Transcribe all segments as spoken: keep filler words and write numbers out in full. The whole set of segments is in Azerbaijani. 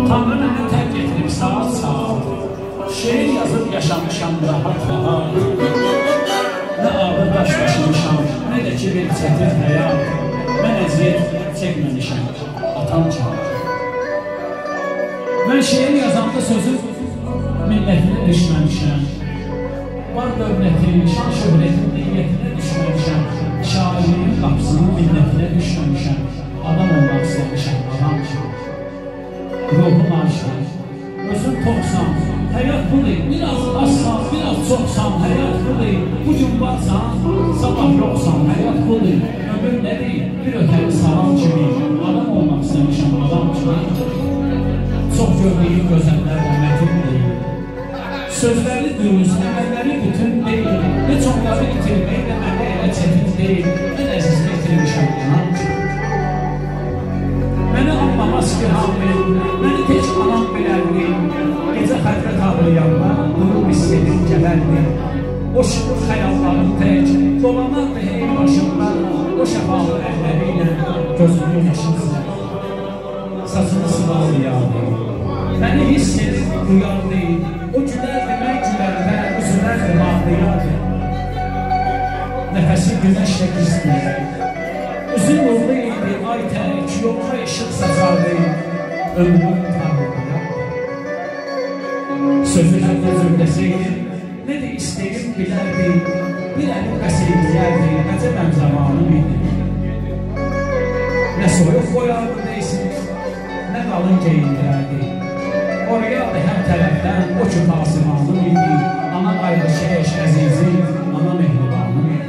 Tanrı məni tərk etdim saat saat, şeir yazıb yaşamışam rahat rahat. Nə ağır daş daşımışam, nə də ki bir çətin həyat. Mən əziyyət çəkməmişəm, atam çağır. Mən şeir yazanda sözü millətinə düşməmişəm. Var dövlətin, şan şöhretin niyyətinə düşməmişəm. Şairliyin qapısının millətinə düşməmişəm. Adam olmaq istəmişəm, adam çağır. Ruhum aşır, özüm toxsan, həyat budur. Biraz azsan, biraz çoxsan, həyat budur. Bugün varsan, sabah yoxsan, həyat budur. Ömür nədir? Bir ötəri salam kimi. Adam olmaq istəmişəm, adam kimi. Çox gördüyüm gözəllərlə mətin deyil. Sözləri dürüst, əməlləri bütün deyil. Heç onları itirmək də mənə elə çətin deyil. Mən əzizlə itirmişəm, anam kimi. Məni anlamaz ki hamil, məni tək anam bilərdi. Gecə xətrət ağlayanda, durub istədim gələrdi. O şıqır xəyallarım tək, dolanardı hey başımda. O şəfalı əlləri ilə gözünün yaşını silərdi. Saçını sıvalayardı, məni hiss edib duyardı. O gülərdi, mən gülərdə, üzülərdi, ağlayardı. Nəfəsi günəşlə gizliydi. Üzü nurlu idi, ay tək, yoluna işıq saçardı, ömrümün tanrıqlara. Sözü hər gözüm desəydim, nə də istəyim bilərdi, bir əlim qəseyləyərdi, nəcə mən zamanım idi. Nə soyuq qoyardı deysiniz, nə qalın geyindirərdi. Oraya da hər tərəfdən o ki pasimanım idi, ana qaydı şəş əzizim, ana mehribanım idi.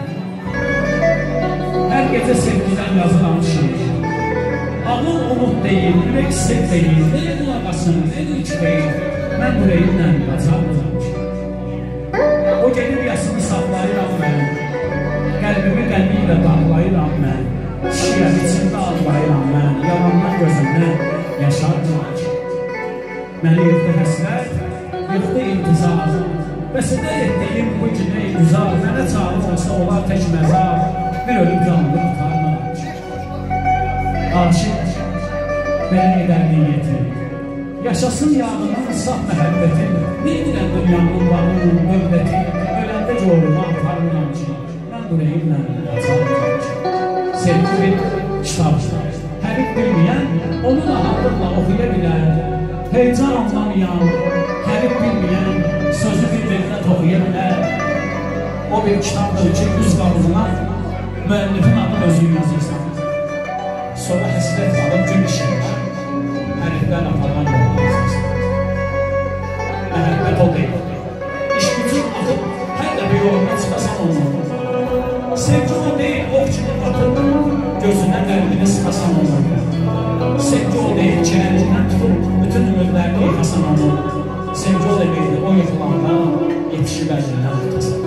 Hər gecə sevgidən yazılan şiir. Ağıl umut deyil, ürək sev deyil, nəyə qulaqasın, nəyə içməyil, mən ürəyimlə qaçarmıram ki. O gelir yasını saxlayıram mən, qəlbimi qəlbiyle dağlayıram mən, şiir içində ağlayıram mən, yalandan gözümdən yaşarmıram ki. Məni yıxdı həsrət, yıxdı intizar, vəsidə etdiyim bu günə güzar, mənə çağırmasa olar tək məzar, bir ölüm canlı tutarmıram ki. Aşıq, mənə edər niyyəti, yaşasın yağının saf məhəbbətin, neydirən dünyanın bağının növbəti, öləndə yoruma aparmıram ki, mən ürəyimlə yazarmıram ki. Sevgi bir kitabdır, həbib bilməyən, onu rahatlıqla oxuya bilər. Heyecan anlamayan, həbib bilməyən, sözü bir-birinə toxuya bilər. O bir kitabdır ki, üz qalığına müəllifin adını özünü yazırsan. Sonra həsrət qalıb gün işində, həriflər aparan yolda yazırsan. Məhəbbət o deyil. İş gücün atıb, hər də bir yoluna çıxasan olmalı. Sevgi o deyil, o kimi atıb, gözünə qəlbini sıxasan olmalı. Sevgi o deyil, çərəncindən tutub, bütün ümidlərini yıxasan onu. Sevgi o deməkdir, o yıxılanda yetişib əlindən tutasan.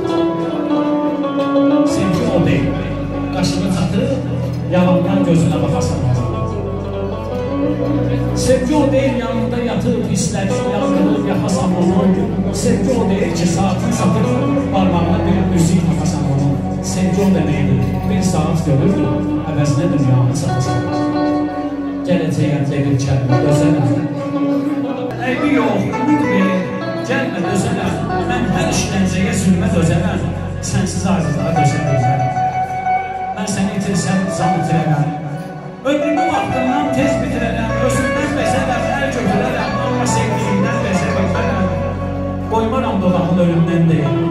Sevgi o deyil, qaşını çatıb, yalandan gözünə baxasan onu. Sevgi o deyil, yanında yatıb, hisslərini yandırıb, yaxasan onu. Sevgi o deyil ki, saatını satıb, parmağına bir müzik baxasan onu. Sevgi o deməkdir, bir saat görürdür, əvəzinə dünyanı satasan. Gələcəyəm bir kəlmə dözələm. Əybi yox, ümid verir, gəlmə dözələm. Mən hər işləncəyə zülmə dözələm. Sənsiz arzılara dözəm dözələm. Mən səni itirsəm, zan itirələm. Ömrümü vaxtından tez bitirələm. Özümdən bezələm, əl götürələm. Amma sevdiyimdən bezə bilmələm. Qoymaram dodağın ölümdən deyil.